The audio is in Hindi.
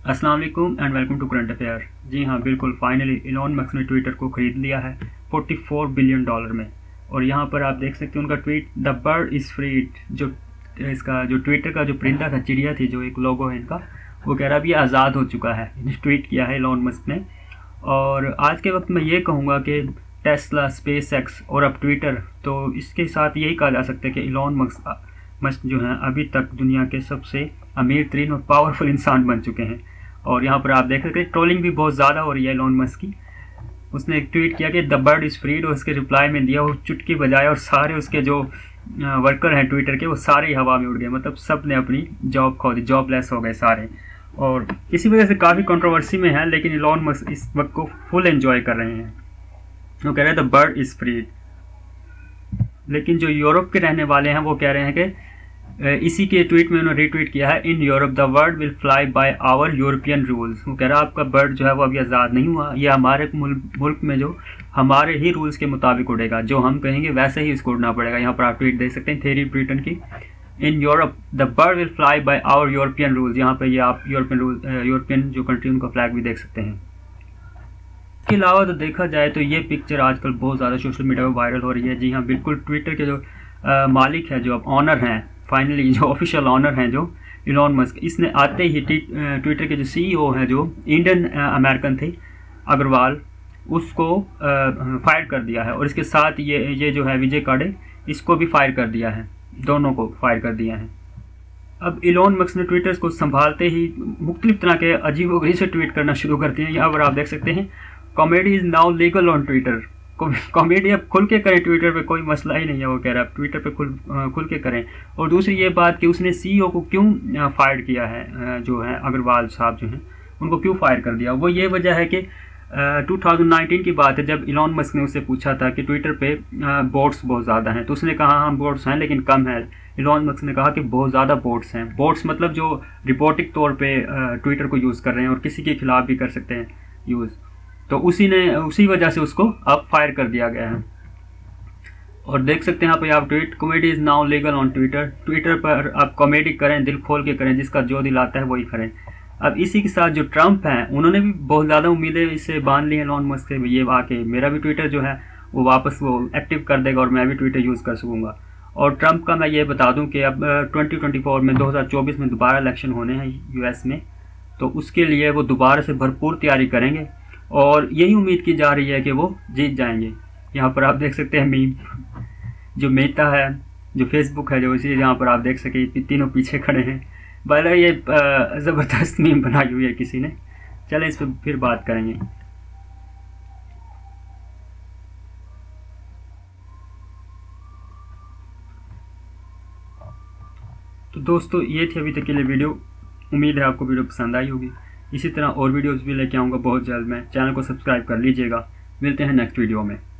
अस्सलाम वालेकुम and welcome to current affair. जी हाँ, बिल्कुल फाइनली इलॉन मस्क ने ट्विटर को ख़रीद लिया है $44 बिलियन में। और यहाँ पर आप देख सकते हैं उनका tweet, the bird is freed. जो इसका जो ट्विटर का जो परिंदा था, चिड़िया थी, जो एक लोगो है इनका, वो कह रहा है अब ये आज़ाद हो चुका है। ट्वीट किया है इलॉन मस्क ने। और आज के वक्त में ये कहूँगा कि टेस्ला, स्पेसएक्स और अब ट्विटर, तो इसके साथ यही कहा जा सकता है कि इलॉन मस्क जो हैं अभी तक दुनिया के सबसे अमीर तरीन और पावरफुल इंसान बन चुके हैं। और यहाँ पर आप देख सकते हैं ट्रोलिंग भी बहुत ज़्यादा हो रही है इलॉन मस्क की। उसने एक ट्वीट किया कि द बर्ड इज़ फ्रीड, और उसके रिप्लाई में दिया वो चुटकी बजाए और सारे उसके जो वर्कर हैं ट्विटर के, वो सारे ही हवा में उड़ गए। मतलब सब ने अपनी जॉब खो दी, जॉबलेस हो गए सारे। और इसी वजह से काफ़ी कंट्रोवर्सी में है, लेकिन इलॉन मस्क इस वक्त को फुल एंजॉय कर रहे हैं। वो कह रहे हैं द बर्ड इज़ फ्रीड। लेकिन जो यूरोप के रहने वाले हैं वो कह रहे हैं कि इसी के ट्वीट में उन्होंने रीट्वीट किया है, in Europe the bird will fly by our European rules. वो कह रहा है आपका बर्ड जो है वो अभी आज़ाद नहीं हुआ, ये हमारे मुल्क में जो हमारे ही रूल्स के मुताबिक उड़ेगा, जो हम कहेंगे वैसे ही इसको उड़ना पड़ेगा। यहाँ पर आप ट्वीट देख सकते हैं थेरी ब्रिटेन की, in Europe the bird will fly by our European rules. यहाँ पर ये आप यूरोपियन जो कंट्री उनका फ्लैग भी देख सकते हैं। इसके अलावा तो देखा जाए तो ये पिक्चर आजकल बहुत ज़्यादा सोशल मीडिया पर वायरल हो रही है। जी हाँ, बिल्कुल ट्विटर के जो मालिक है, जो अब ऑनर हैं, फाइनली जो ऑफिशियल ऑनर हैं जो इलॉन मस्क, इसने आते ही ट्विटर के जो सीईओ हैं, जो इंडियन अमेरिकन थे, अग्रवाल, उसको फायर कर दिया है। और इसके साथ ये जो है विजय काड़े, इसको भी फायर कर दिया है, दोनों को फायर कर दिया है। अब इलॉन मस्क ने ट्विटर को संभालते ही मुख्तलिफ तरह के अजीबोगरीब से ट्वीट करना शुरू कर दिए हैं। यहाँ पर आप देख सकते हैं, comedy is now legal on Twitter. Comedy अब खुल के करें ट्विटर पे, कोई मसला ही नहीं है। वो कह रहा है ट्विटर पे खुल के करें। और दूसरी ये बात कि उसने सीईओ को क्यों फायर किया है, जो है अग्रवाल साहब जो हैं, उनको क्यों फायर कर दिया, वो ये वजह है कि 2019 की बात है, जब इलॉन मस्क ने उससे पूछा था कि ट्विटर पे बोट्स बहुत ज़्यादा हैं, तो उसने कहा हाँ बोट्स हैं लेकिन कम है। इलॉन मस्क ने कहा कि बहुत ज़्यादा बोट्स हैं। बोट्स मतलब जो रिपोर्टिक तौर पर ट्विटर को यूज़ कर रहे हैं और किसी के खिलाफ भी कर सकते हैं यूज़। तो उसी वजह से उसको अब फायर कर दिया गया है। और देख सकते हैं यहाँ पे आप tweet, comedy is now legal on Twitter. Twitter पर आप कॉमेडी करें, दिल खोल के करें, जिसका जो दिल आता है वही करें। अब इसी के साथ जो ट्रंप हैं, उन्होंने भी बहुत ज़्यादा उम्मीदें इससे बांध ली हैं इलॉन मस्क से, ये आके मेरा भी ट्विटर जो है वो वापस वो एक्टिव कर देगा और मैं भी ट्विटर यूज़ कर सकूँगा। और ट्रंप का मैं ये बता दूँ कि अब 2024 में 2024 में दोबारा इलेक्शन होने हैं US में, तो उसके लिए वो दोबारा से भरपूर तैयारी करेंगे और यही उम्मीद की जा रही है कि वो जीत जाएंगे। यहाँ पर आप देख सकते हैं मीम, जो मेटा है, जो फेसबुक है, जो इसी यहाँ पर आप देख सके तीनों पीछे खड़े हैं। भले ये ज़बरदस्त मीम बनाई हुई है किसी ने। चलें इस पर फिर बात करेंगे। तो दोस्तों ये थी अभी तक के लिए वीडियो। उम्मीद है आपको वीडियो पसंद आई होगी। इसी तरह और वीडियोस भी लेके आऊँगा बहुत जल्द मैं। चैनल को सब्सक्राइब कर लीजिएगा। मिलते हैं नेक्स्ट वीडियो में।